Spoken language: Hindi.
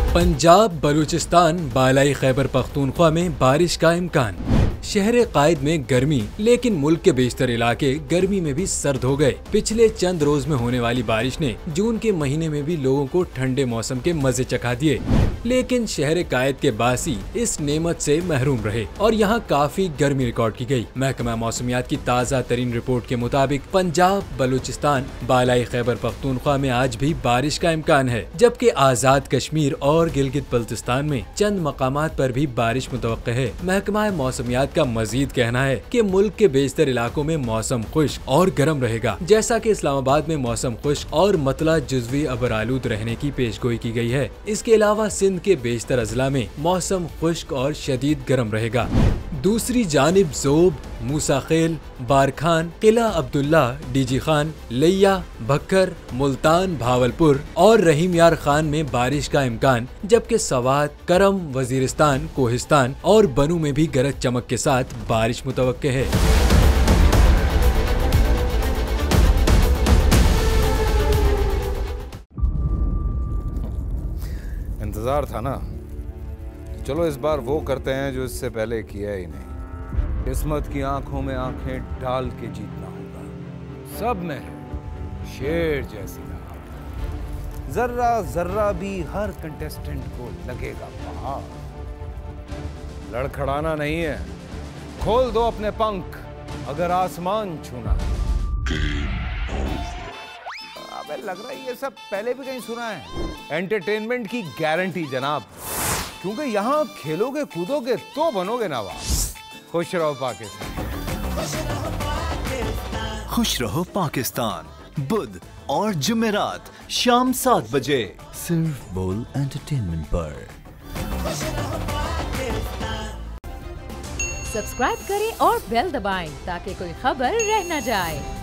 पंजाब बलूचिस्तान बालाई खैबर पख्तूनख्वा में बारिश का इम्कान। शहर कायद में गर्मी, लेकिन मुल्क के बेशतर इलाके गर्मी में भी सर्द हो गए। पिछले चंद रोज में होने वाली बारिश ने जून के महीने में भी लोगों को ठंडे मौसम के मजे चखा दिए, लेकिन शहर कायद के बासी इस नेमत से महरूम रहे और यहाँ काफी गर्मी रिकॉर्ड की गई। महकमा मौसमियात की ताज़ा तरीन रिपोर्ट के मुताबिक पंजाब बलूचिस्तान बालाई खैबर पख्तूनख्वा में आज भी बारिश का इम्कान है, जबकि आज़ाद कश्मीर और गिलगित बल्तिस्तान में चंद मकामात पर भी बारिश मुतवक्के है। महकमा मौसमियात का मजीद कहना है कि मुल्क के बेशतर इलाकों में मौसम खुश्क और गर्म रहेगा, जैसा कि इस्लामाबाद में मौसम खुश्क और मतला जुज़वी अबर आलूद रहने की पेशगोई की गई है। इसके अलावा सिंध के बेशतर अजला में मौसम खुश्क और शदीद गर्म रहेगा। दूसरी जानिब ज़ोब, मूसा खेल, बारखान, किला अब्दुल्ला, डीजी खान, लिया, भक्कर, मुल्तान, भावलपुर और रहीम यार खान में बारिश का इम्कान, जबकि सवात, करम, वजीरिस्तान, कोहिस्तान और बनू में भी गरज चमक के साथ बारिश मुतवक्के है। इंतजार था ना, चलो इस बार वो करते हैं जो इससे पहले किया ही नहीं। किस्मत की आंखों में आंखें डाल के जीतना होगा। सब में शेर जैसी रहा, जर्रा जर्रा भी हर कंटेस्टेंट को लगेगा पहाड़। लड़खड़ाना नहीं है, खोल दो अपने पंख अगर आसमान छूना है। अबे लग रहा है ये सब पहले भी कहीं सुना है। एंटरटेनमेंट की गारंटी जनाब, क्योंकि यहाँ खेलोगे कूदोगे तो बनोगे नवाब। खुश रहो पाकिस्तान। खुश रहो पाकिस्तान, बुध और जुमेरात शाम 7 बजे सिर्फ बोल एंटरटेनमेंट पर। सब्सक्राइब करें और बेल दबाएं ताकि कोई खबर रह न जाए।